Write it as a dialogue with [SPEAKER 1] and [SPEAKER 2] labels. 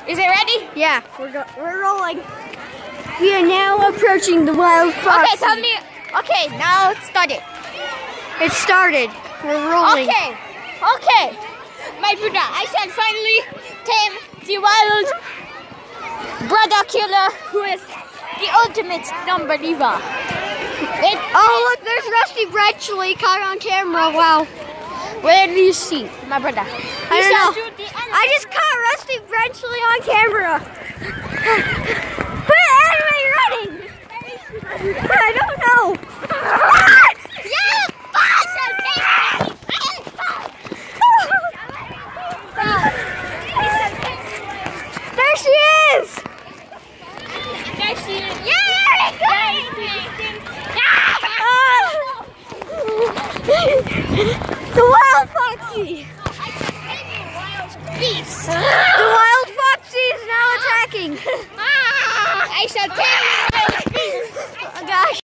[SPEAKER 1] Is it ready?
[SPEAKER 2] Yeah, we're rolling. We are now approaching the wild fox.
[SPEAKER 1] Okay, tell me. Okay, now it started.
[SPEAKER 2] It started. We're rolling.
[SPEAKER 1] Okay. My brother, I shall finally tame the wild brother killer who is the ultimate non-believer.
[SPEAKER 2] Oh, look, there's Rusty Bletchley caught on camera. Wow.
[SPEAKER 1] Where do you see my brother?
[SPEAKER 2] I don't know. I just caught Rusty Bletchley on camera. Where am I running? I don't know. There she is.
[SPEAKER 1] There she is.
[SPEAKER 2] The wild foxy.
[SPEAKER 1] Beast.
[SPEAKER 2] The wild foxy is now attacking.
[SPEAKER 1] I shall tell you.